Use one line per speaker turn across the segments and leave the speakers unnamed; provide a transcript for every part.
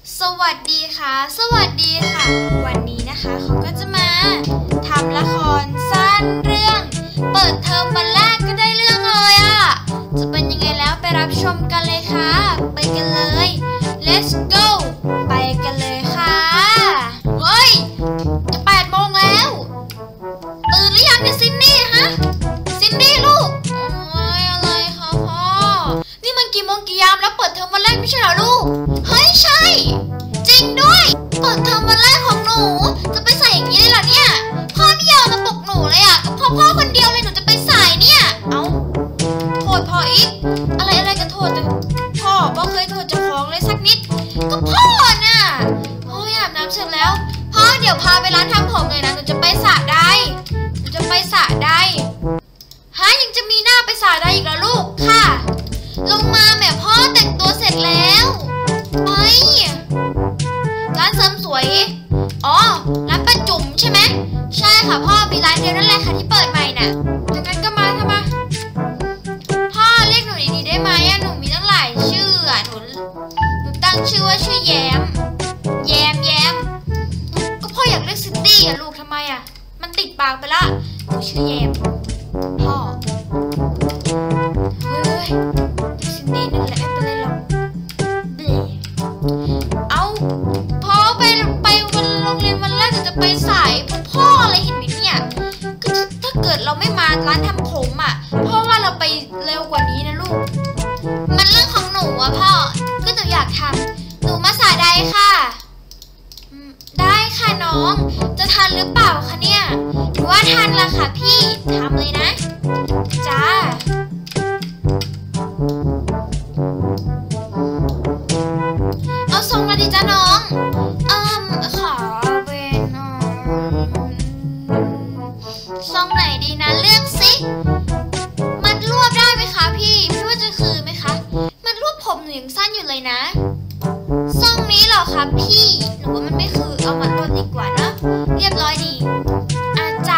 สวัสดีค่ะวันนี้นะคะเขาก็จะมาทำละครสั้นเรื่องเปิดเทอมวันแรกก็ได้เรื่องเลยอ่ะจะเป็นยังไงแล้วไปรับชมกันเลยค่ะไปกันเลย let's go ไปกันเลยค่ะเฮ้ยจะ8 โมงแล้วตื่นหรือยังเนี่ยซินดี้ฮะซินดี้ลูกโอ้ยอะไรคะพ่อนี่มันกี่โมงกี่ยามแล้วเปิดเทอมวันแรกไม่ใช่เหรอลูกเฮ้ยใช่จริงด้วยเปิดเทอมวันแรกของหนูจะไปใส่อย่างนี้เลยเหรอเนี่ยพ่อไม่ยอมมาปลุกหนูเลยอ่ะก็พ่อคนเดียวเลยหนูจะไปใส่เนี่ยเอ้าโทษพ่ออีกอะไรกันโทษแต่พ่อเคยโทษเจ้าของเลยสักนิดก็พ่อน่ะโอ้ยอาบน้ำเสร็จแล้วพ่อเดี๋ยวพาไปร้านทำผมเลยนะหนูจะไปสระได้ฮะยังจะมีหน้าไปสระได้อีกเหรอลูกค่ะลงมาแม่พ่อแต่งตัวเสร็จแล้วไปร้านเสริมสวยอ๋อร้านป้าจุ๋มใช่ไหมใช่ค่ะพ่อมีร้านเดียวนั่นแหละค่ะที่เปิดใหม่น่ะจากนั้นก็มาทำไมพ่อเรียกหนูดีๆได้ไหมอะหนูมีตั้งหลายชื่ออะหนูตั้งชื่อว่าชื่อแยมก็พ่ออยากเรียกซินดี้อะลูกทำไมอะมันติดปากไปละหนูชื่อแยมพ่อเฮ้ยซินดี้นั่นแหละไม่เป็นไรหรอกเอาพ่อไปวันโรงเรียนวันแรกจะไปสายพ่ออะไรเห็นไหมเนี่ยก็ถ้าเกิดเราไม่มาร้านทำผมอ่ะพ่อว่าเราไปเร็วกว่านี้นะลูกมันเรื่องของหนูอะพ่อก็หนูอยากทำหนูมาสายใดค่ะได้ค่ะน้องจะทันหรือเปล่าคะเนี่ยหนูว่าทันละค่ะพี่ทำเลยนะจ้าเอาทรงมาดิจ้าน้องขอเป็นทรงไหนดีนะเลือกสิมัดรวบได้ไหมคะพี่ว่าจะคือไหมคะมัดรวบผมหนูยังสั้นอยู่เลยนะทรงนี้เหรอคะพี่หนูว่ามันไม่คือเอามัดรวบดีกว่านะเรียบร้อยดีจ้ะ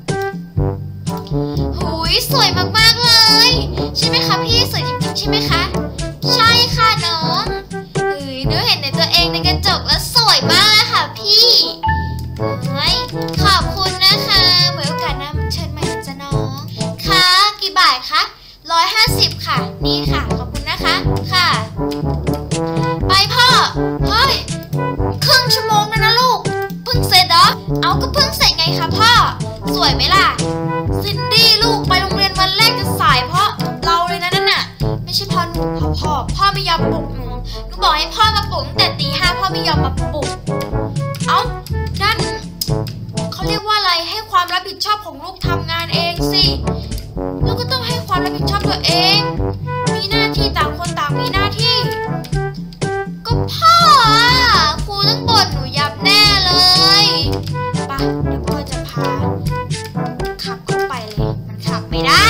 หูยสวยมากๆเลยใช่ไหมคะพี่สวยจริงๆใช่ไหมคะใช่ค่ะน้องหนูเห็นในตัวเองในกระจกแล้วสวยมากเลยค่ะพี่ขอบคุณนะคะไว้โอกาสหน้าเชิญใหม่นะจ๊ะน้องค่ะกี่บาทคะ150ค่ะนี่ค่ะขอบคุณนะคะค่ะไปพ่อเฮ้ยครึ่งชั่วโมงแล้วนะลูกเพิ่งเสร็จเหรอเอาก็เพิ่งเสร็จไงคะพ่อสวยไหมล่ะซินดี้ลูกไปโรงเรียนวันแรกจะสายเพราะเราเลยนะนั่นน่ะไม่ใช่เพราะหนูพ่อไม่ยอมปลุกหนูบอกให้พ่อมาปลุกตั้งแต่ตี 5พ่อไม่ยอมมาปลุกเอ้านั่นเขาเรียกว่าอะไรให้ความรับผิดชอบของลูกทำงานเองสิแล้วก็ต้องให้ความรับผิดชอบตัวเองมีหน้าที่ต่างคนต่างมีหน้าที่ก็พ่อครูต้องบ่นหนูยับแน่เลยป่ะเดี๋ยวพ่อจะพาขับเข้าไปเลยมันขับไม่ได้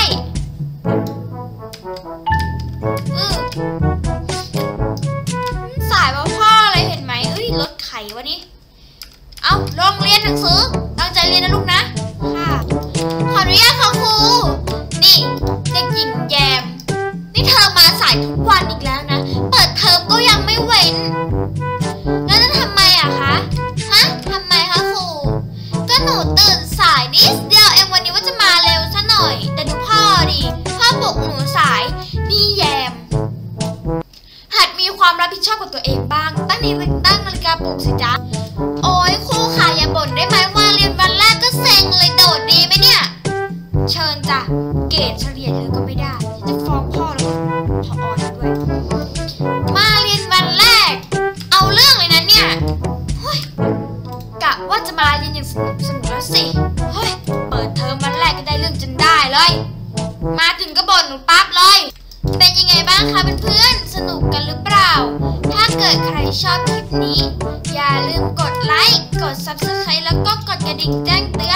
สายว่าพ่ออะไรเห็นไหมรถไขวะนี่เอาลงเรียนหนังสือตั้งใจเรียนนะลูกนะค่ะขออนุญาตค่ะครูนี่เด็กหญิงแยมนี่เธอมาสายทุกวันอีกแล้วนะเปิดเทอมก็ยังไม่เว้นแล้วจะทำไมอะคะฮะทำไมคะครูก็หนูตื่นสายนิดเดียวเองวันนี้ว่าจะมาเร็วซะหน่อยแต่ดูพ่อดิพ่อปลุกหนูสายนี่แยมหัดมีความรับผิดชอบกับตัวเองบ้างตั้งนาฬิกาปลุกสิจ๊ะโอ้ยครูค่ะอย่าบ่นได้ไหมว่าเรียนวันแรกก็เซ็งเลยโดดดีไหมเนี่ยเชิญจ้ะเกรดเฉลี่ยเธอก็ไม่ได้จะฟ้องพ่อแล้วก็พอด้วยมาเรียนวันแรกเอาเรื่องเลยนะเนี่ยกะว่าจะมาเรียนอย่างสนุกแล้วสิเปิดเทอมวันแรกก็ได้เรื่องจนได้เลยมาถึงก็บ่นหนูปั๊บเลยเป็นยังไงบ้างคะเพื่อนๆสนุกกันหรือเปล่าถ้าเกิดใครชอบคลิปนี้อย่าลืมกดไลค์กด Subscribe แล้วก็กดกระดิ่งแจ้งเตือน